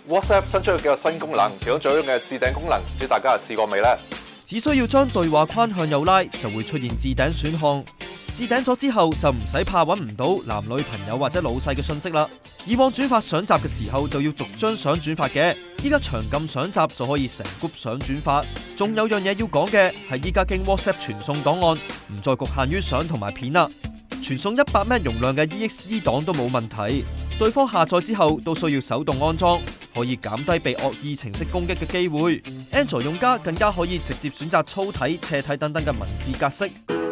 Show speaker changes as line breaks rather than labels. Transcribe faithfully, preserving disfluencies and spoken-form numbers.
WhatsApp 新出咗幾個新功能，其中最有用嘅置頂功能，唔知大家係試過未呢？
只需要將對話框向右拉，就會出現置頂選項。置頂咗之後，就唔使怕揾唔到男女朋友或者老細嘅信息啦。以往轉發相集嘅時候，就要逐張相轉發嘅，依家長撳相集就可以成 group 相轉發。仲有樣嘢要講嘅係，依家經 WhatsApp 傳送檔案，唔再局限於相同埋片啦。傳送一百 M B 容量嘅 E X E 檔都冇問題，對方下載之後都需要手動安裝，可以減低被惡意程式攻擊嘅機會。Android 用家更加可以直接選擇粗體、斜體等等嘅文字格式。